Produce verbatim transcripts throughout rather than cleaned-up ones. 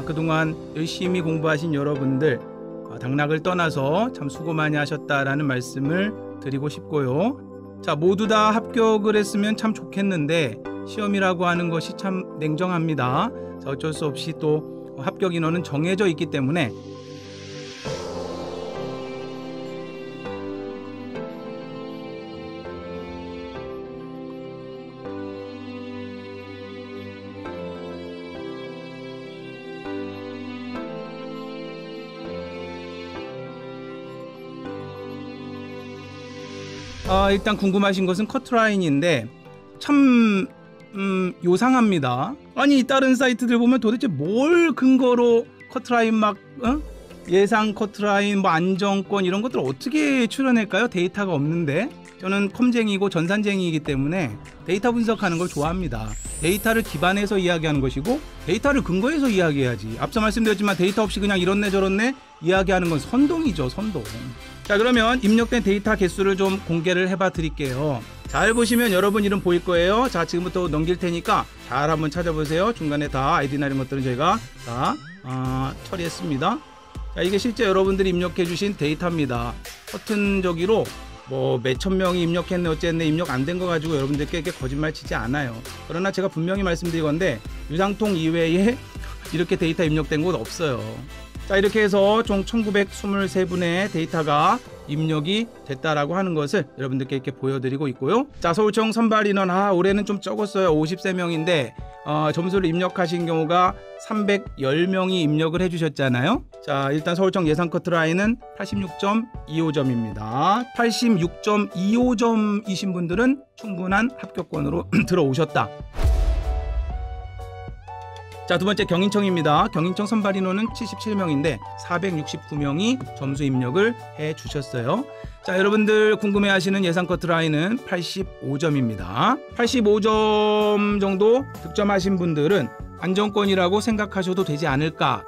그동안 열심히 공부하신 여러분들 당락을 떠나서 참 수고 많이 하셨다라는 말씀을 드리고 싶고요. 자, 모두 다 합격을 했으면 참 좋겠는데 시험이라고 하는 것이 참 냉정합니다. 자, 어쩔 수 없이 또 합격 인원은 정해져 있기 때문에 아, 일단 궁금하신 것은 커트라인인데 참 음, 요상합니다. 아니 다른 사이트들 보면 도대체 뭘 근거로 커트라인 막 어? 예상 커트라인 뭐 안정권 이런 것들 어떻게 추론할까요? 데이터가 없는데. 저는 컴쟁이고 전산쟁이이기 때문에 데이터 분석하는 걸 좋아합니다. 데이터를 기반해서 이야기하는 것이고 데이터를 근거해서 이야기해야지. 앞서 말씀드렸지만 데이터 없이 그냥 이렇네 저렇네 이야기하는 건 선동이죠, 선동. 자, 그러면 입력된 데이터 개수를 좀 공개를 해봐 드릴게요. 잘 보시면 여러분 이름 보일 거예요. 자, 지금부터 넘길 테니까 잘 한번 찾아보세요. 중간에 다 아이디나 이런 것들은 저희가 다 어, 처리했습니다. 자, 이게 실제 여러분들이 입력해 주신 데이터입니다. 허튼저기로 뭐 몇천 명이 입력했네 어쨌네 입력 안 된 거 가지고 여러분들께 이렇게 거짓말 치지 않아요. 그러나 제가 분명히 말씀드리건데 유상통 이외에 이렇게 데이터 입력된 곳 없어요. 자, 이렇게 해서 총 천구백이십삼 분의 데이터가 입력이 됐다라고 하는 것을 여러분들께 이렇게 보여드리고 있고요. 자, 서울청 선발 인원, 아, 올해는 좀 적었어요. 오십삼 명인데 어, 점수를 입력하신 경우가 삼백십 명이 입력을 해주셨잖아요. 자, 일단 서울청 예상 커트라인은 팔십육 점 이오 점입니다. 팔십육 점 이오 점이신 분들은 충분한 합격권으로 들어오셨다. 자, 두 번째 경인청입니다. 경인청 선발 인원은 칠십칠 명인데 사백육십구 명이 점수 입력을 해 주셨어요. 자, 여러분들 궁금해하시는 예상 커트라인은 팔십오 점입니다. 팔십오 점 정도 득점하신 분들은 안정권이라고 생각하셔도 되지 않을까.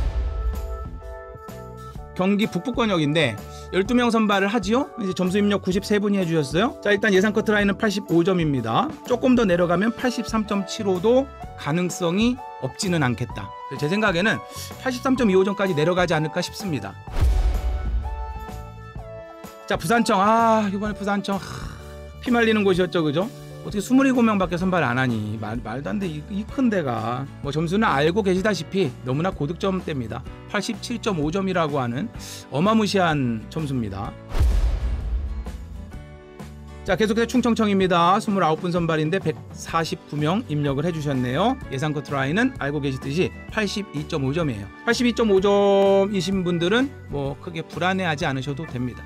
경기 북부권역인데 열두 명 선발을 하지요. 이제 점수 입력 구십삼 분이 해주셨어요. 자, 일단 예상 커트라인은 팔십오 점입니다. 조금 더 내려가면 팔십삼 점 칠오도 가능성이 없지는 않겠다. 제 생각에는 팔십삼 점 이오 점까지 내려가지 않을까 싶습니다. 자, 부산청, 아 이번에 부산청 하, 피 말리는 곳이었죠, 그죠? 어떻게 이십칠 명밖에 선발 안 하니? 말, 말도 안 돼. 이, 이 큰 데가. 뭐 점수는 알고 계시다시피 너무나 고득점대입니다. 팔십칠 점 오 점이라고 하는 어마무시한 점수입니다. 자, 계속해서 충청청입니다. 이십구 분 선발인데 백사십구 명 입력을 해주셨네요. 예상 커트라인은 알고 계시듯이 팔십이 점 오 점이에요. 팔십이 점 오 점이신 분들은 뭐 크게 불안해하지 않으셔도 됩니다.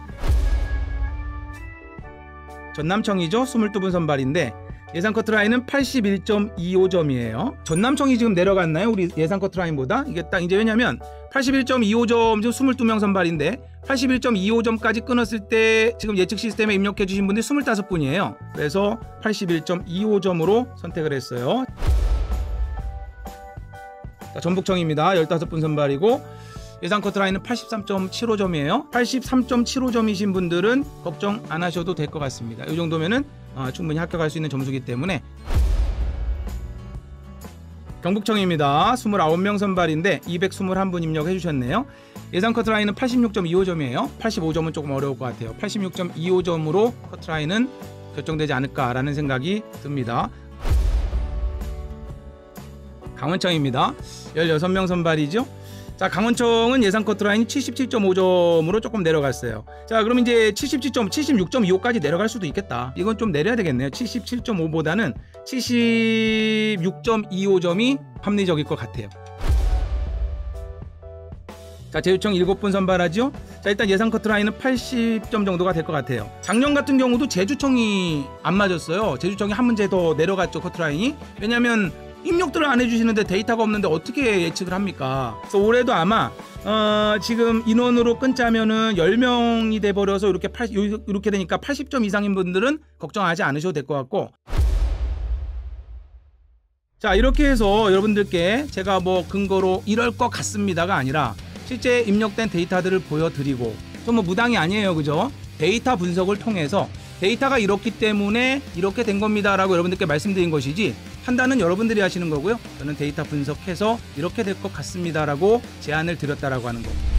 전남청이죠. 이십이 분 선발인데 예상 커트라인은 팔십일 점 이오 점이에요. 전남청이 지금 내려갔나요? 우리 예상 커트라인보다? 이게 딱 이제 왜냐면 팔십일 점 이오 점 지금 이십이 명 선발인데 팔십일 점 이오 점까지 끊었을 때 지금 예측 시스템에 입력해 주신 분들이 이십오 분이에요. 그래서 팔십일 점 이오 점으로 선택을 했어요. 자, 전북청입니다. 십오 분 선발이고 예상 커트라인은 팔십삼 점 칠오 점이에요. 팔십삼 점 칠오 점이신 분들은 걱정 안 하셔도 될 것 같습니다. 이 정도면은 어, 충분히 합격할 수 있는 점수이기 때문에. 경북청입니다. 이십구 명 선발인데 이백이십일 분 입력해 주셨네요. 예상 커트라인은 팔십육 점 이오 점이에요. 팔십오 점은 조금 어려울 것 같아요. 팔십육 점 이오 점으로 커트라인은 결정되지 않을까라는 생각이 듭니다. 강원청입니다. 십육 명 선발이죠. 자, 강원청은 예상 커트라인이 칠십칠 점 오 점으로 조금 내려갔어요. 자, 그럼 이제 칠십칠 점, 칠십육 점 이오까지 내려갈 수도 있겠다. 이건 좀 내려야 되겠네요. 칠십칠 점 오보다는 칠십육 점 이오 점이 합리적일 것 같아요. 자, 제주청 일곱 분 선발하죠. 자, 일단 예상 커트라인은 팔십 점 정도가 될 것 같아요. 작년 같은 경우도 제주청이 안 맞았어요. 제주청이 한 문제 더 내려갔죠, 커트라인이. 왜냐면 입력들을 안 해주시는데 데이터가 없는데 어떻게 예측을 합니까? 그래서 올해도 아마 어, 지금 인원으로 끊자면은 십 명이 돼버려서 이렇게, 팔, 이렇게 되니까 팔십 점 이상인 분들은 걱정하지 않으셔도 될 것 같고. 자, 이렇게 해서 여러분들께 제가 뭐 근거로 이럴 것 같습니다가 아니라 실제 입력된 데이터들을 보여드리고, 좀 뭐 무당이 아니에요, 그죠? 데이터 분석을 통해서 데이터가 이렇기 때문에 이렇게 된 겁니다 라고 여러분들께 말씀드린 것이지, 판단은 여러분들이 하시는 거고요. 저는 데이터 분석해서 이렇게 될 것 같습니다라고 제안을 드렸다라고 하는 거.